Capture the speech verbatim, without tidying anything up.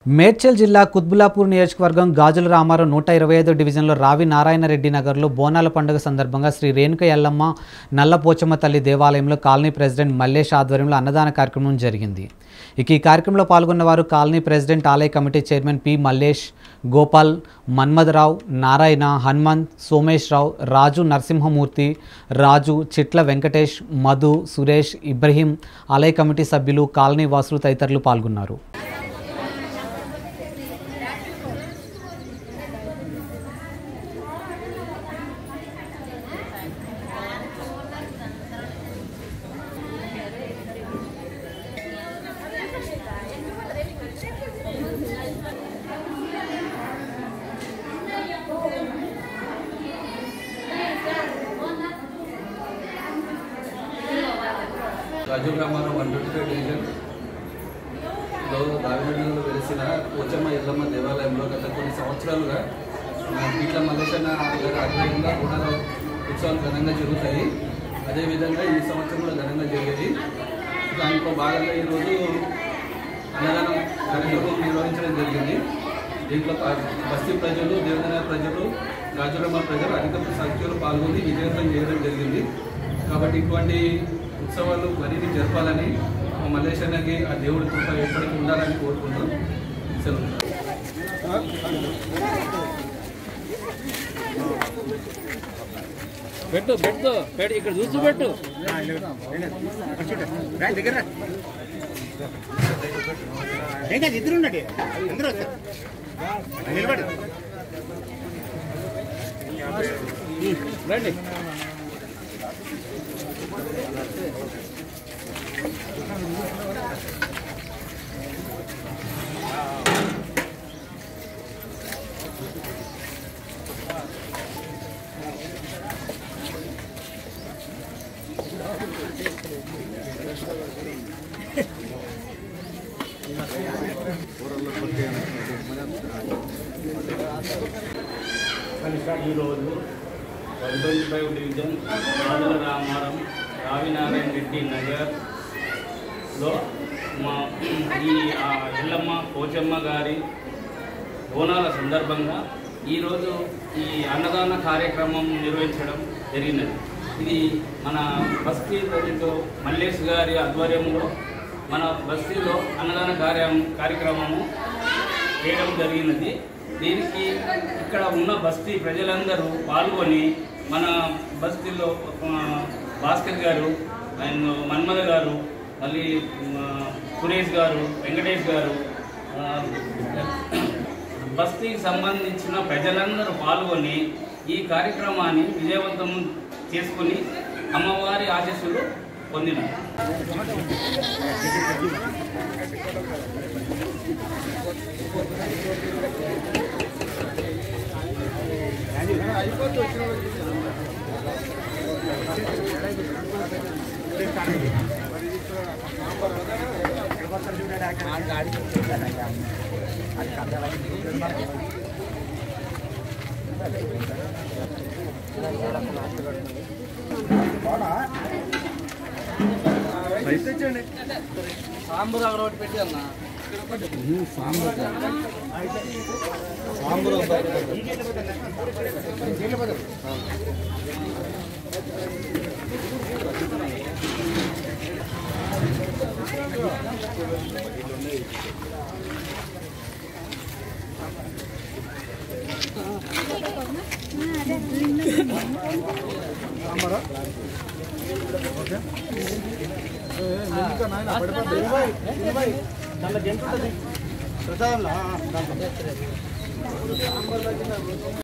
మేడ్చల్ జిల్లా కుత్బుల్లాపూర్ నియోజకవర్గం గాజుల రామారం నూట ఇరవై ఐదు డివిజన్లో రావి నారాయణరెడ్డి నగర్లో బోనాల పండుగ సందర్భంగా శ్రీ రేణుక ఎల్లమ్మ నల్లపోచమ్మ తల్లి దేవాలయంలో కాలనీ ప్రెసిడెంట్ మల్లేష్ ఆధ్వర్యంలో అన్నదాన కార్యక్రమం జరిగింది. ఇక ఈ కార్యక్రమంలో పాల్గొన్న వారు కాలనీ ప్రెసిడెంట్ ఆలయ committee chairman P Mallesh, Gopal, Manmatharao, Narayana, Hanumanth, Somesh Rao, Raju Narasimhamurthy, Raju, Chitla Venkatesh, Madhu, Suresh, Ibrahim, ఆలయ కమిటీ సభ్యులు, కాలనీ వాసులు తదితరులు పాల్గొన్నారు. Gajula Ramaram one twenty five డివిజన్లో రావినగర్లో వెలిసిన పోచమ్మ ఎల్లమ్మ దేవాలయంలో గత కొన్ని సంవత్సరాలుగా పీట్ల మల్లేశన్న గారి ఆధ్వర్యంగా బోనాల ఉత్సవాలు ఘనంగా జరుగుతాయి. అదేవిధంగా ఈ సంవత్సరం కూడా ఘనంగా జరిగేది. దాంట్లో భాగంగా ఈరోజు అన్నదానం కార్యక్రమం నిర్వహించడం జరిగింది. దీంట్లో బస్తీ ప్రజలు, దేవనగర్ ప్రజలు, గాజులమ్మ ప్రజలు అధిక సంఖ్యలో పాల్గొని విజయవంతం చేయడం జరిగింది. కాబట్టి ఇటువంటి ఉత్సవాలు మరిన్ని జరపాలని మల్లేశన్నకి ఆ దేవుడి కృప ఎప్పటికీ ఉండాలని కోరుకుంటున్నాం. సెలవు. పెట్టు పెట్టు పెట్టు ఇక్కడ చూసి పెట్టు ఇద్దరు ఉండండి అందరూ నిలబడి రండి. ఈరోజు one twenty five division Gajula Ramaram Ravi Narayanareddy నగర్లో మా ఈ ఎల్లమ్మ పోచమ్మ గారి బోనాల సందర్భంగా ఈరోజు ఈ అన్నదాన కార్యక్రమం నిర్వహించడం జరిగినది. ఇది మన బస్తీ ప్రెసిడెంట్ మల్లేష్ గారి ఆధ్వర్యంలో మన బస్తీలో అన్నదాన కార్య కార్యక్రమము చేయడం జరిగినది. దీనికి ఇక్కడ ఉన్న బస్తీ ప్రజలందరూ పాల్గొని మన బస్తీలో భాస్కర్ గారు అండ్ మన్మథ గారు, మళ్ళీ సురేష్ గారు, వెంకటేష్ గారు, బస్తీకి సంబంధించిన ప్రజలందరూ పాల్గొని ఈ కార్యక్రమాన్ని విజయవంతం చేసుకుని అమ్మవారి ఆశీస్సులు పొందినారు. సాంబూర్ అక్కడ ఒకటి పెట్టి అన్న సాంబూర్ దాంట్లో